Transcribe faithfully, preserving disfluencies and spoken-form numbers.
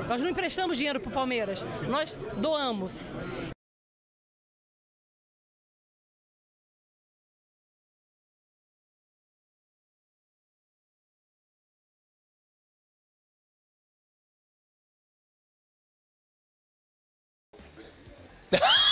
Nós não emprestamos dinheiro para o Palmeiras, nós doamos. Ha